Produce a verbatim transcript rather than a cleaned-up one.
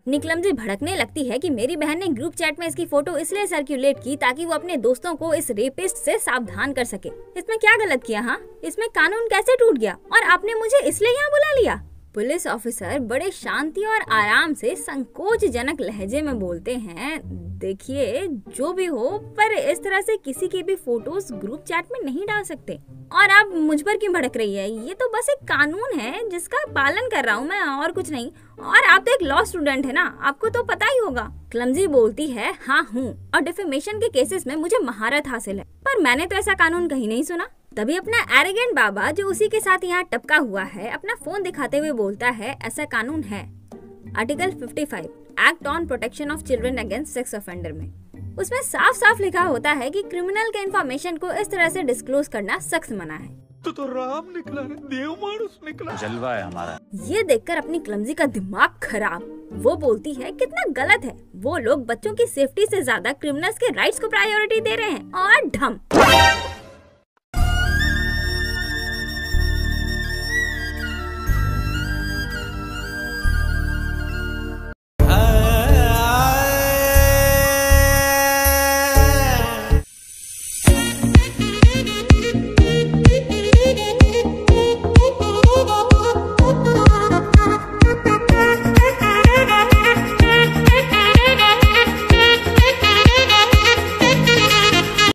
निकलमजी भड़कने लगती है कि मेरी बहन ने ग्रुप चैट में इसकी फोटो इसलिए सर्कुलेट की ताकि वो अपने दोस्तों को इस रेपिस्ट से सावधान कर सके। इसमें क्या गलत किया? हाँ, इसमें कानून कैसे टूट गया और आपने मुझे इसलिए यहाँ बुला लिया? पुलिस ऑफिसर बड़े शांति और आराम से संकोचजनक लहजे में बोलते हैं, देखिए जो भी हो, पर इस तरह से किसी की भी फोटोज ग्रुप चैट में नहीं डाल सकते। और आप मुझ पर क्यों भड़क रही है? ये तो बस एक कानून है जिसका पालन कर रहा हूँ मैं, और कुछ नहीं। और आप तो एक लॉ स्टूडेंट है ना, आपको तो पता ही होगा। क्लमजी बोलती है, हाँ हूँ, और डिफेमेशन के केसेस में मुझे महारत हासिल है, पर मैंने तो ऐसा कानून कहीं नहीं सुना। तभी अपना एरोगेंट बाबा, जो उसी के साथ यहाँ टपका हुआ है, अपना फोन दिखाते हुए बोलता है, ऐसा कानून है आर्टिकल पचपन, act on protection of children against sex offender में। उसमें साफ साफ लिखा होता है कि क्रिमिनल के इन्फॉर्मेशन को इस तरह से डिस्क्लोज करना सख्त मना है। तो तो राम निकला रे, देव मानुस निकला। जलवा है हमारा। ये देखकर अपनी क्लमजी का दिमाग खराब, वो बोलती है कितना गलत है, वो लोग बच्चों की सेफ्टी से ज्यादा क्रिमिनल्स के राइट्स को प्रायोरिटी दे रहे हैं। और ढम